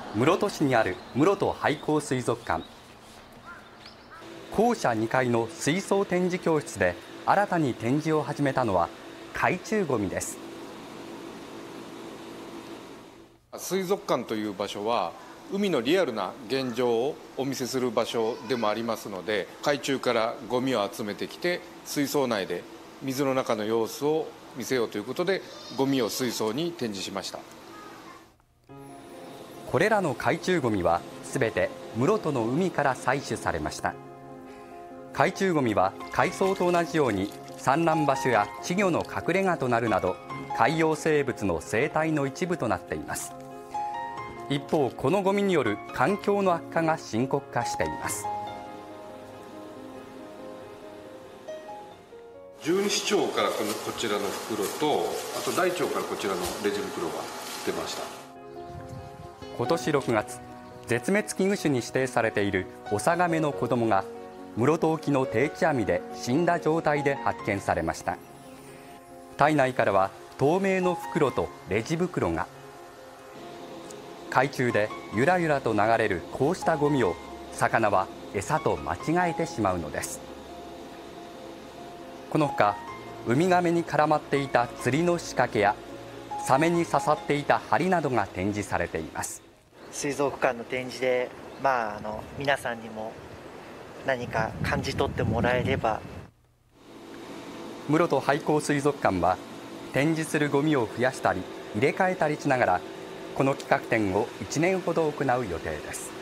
室戸市にある室戸廃校水族館。校舎2階の水槽展示教室で新たに展示を始めたのは海中ごみです。 水族館という場所は海のリアルな現状をお見せする場所でもありますので、海中からゴミを集めてきて水槽内で水の中の様子を見せようということで、ゴミを水槽に展示しました。 これらの海中ゴミはすべて室戸の海から採取されました。海中ゴミは海藻と同じように産卵場所や稚魚の隠れ家となるなど、海洋生物の生態の一部となっています。一方、このゴミによる環境の悪化が深刻化しています。 十二指腸からこちらの袋と、あと大腸からこちらのレジ袋が出ました。 今年6月、絶滅危惧種に指定されているオサガメの子供が室戸沖の定置網で死んだ状態で発見されました。体内からは透明の袋とレジ袋が。海中でゆらゆらと流れるこうしたゴミを魚は餌と間違えてしまうのです。このほか、ウミガメに絡まっていた釣りの仕掛けやサメに刺さっていた針などが展示されています。 水族館の展示で、皆さんにも何か感じ取ってもらえれば。 室戸廃校水族館は展示するゴミを増やしたり入れ替えたりしながら、この企画展を1年ほど行う予定です。